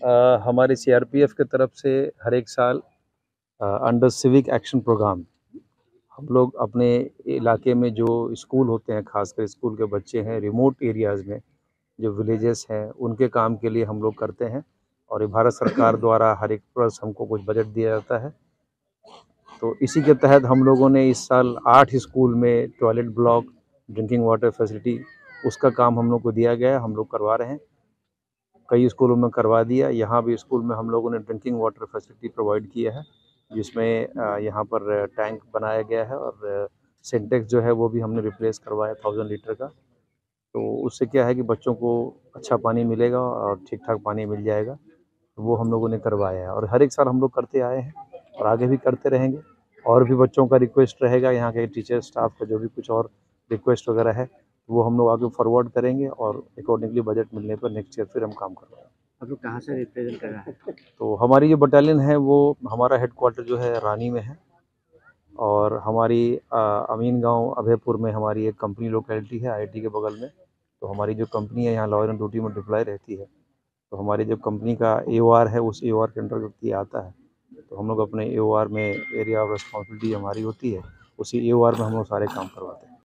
हमारे सीआरपीएफ की तरफ से हर एक साल अंडर सिविक एक्शन प्रोग्राम हम लोग अपने इलाके में जो स्कूल होते हैं, खासकर स्कूल के बच्चे हैं रिमोट एरियाज़ में, जो विलेजेस हैं, उनके काम के लिए हम लोग करते हैं। और ये भारत सरकार द्वारा हर एक वर्ष हमको कुछ बजट दिया जाता है। तो इसी के तहत हम लोगों ने इस साल 8 स्कूल में toilet block, drinking water facility, उसका काम हम लोग को दिया गया है, हम लोग करवा रहे हैं। कई स्कूलों में करवा दिया। यहाँ भी स्कूल में हम लोगों ने ड्रिंकिंग वाटर फैसिलिटी प्रोवाइड किया है, जिसमें यहाँ पर टैंक बनाया गया है और सिंटेक्स जो है वो भी हमने रिप्लेस करवाया 1000 लीटर का। तो उससे क्या है कि बच्चों को अच्छा पानी मिलेगा और ठीक-ठाक पानी मिल जाएगा। तो वो हम लोगों ने करवाया है और हर एक साल हम लोग करते आए हैं और आगे भी करते रहेंगे। और भी बच्चों का रिक्वेस्ट रहेगा, यहाँ के टीचर स्टाफ का जो भी कुछ और रिक्वेस्ट वगैरह है, वो हम लोग आगे फॉरवर्ड करेंगे और अकॉर्डिंगली बजट मिलने पर नेक्स्ट ईयर फिर हम काम करवाएँगे। आप लोग कहाँ से रिप्रेजेंट कर रहा है? तो हमारी जो बटालियन है वो हमारा हेडक्वार्टर जो है रानी में है और हमारी अमीन गाँव अभयपुर में हमारी एक कंपनी लोकेलिटी है आईआईटी के बगल में। तो हमारी जो कंपनी है यहाँ लॉ एंड ड्यूटी में डिप्लॉय रहती है। तो हमारी जो कंपनी का एओआर है उस एओआर के अंतर्गत ये आता है। तो हम लोग अपने एओआर में एरिया ऑफ रिस्पॉन्सिबिलिटी हमारी होती है, उसी एओआर में हम लोग सारे काम करवाते हैं।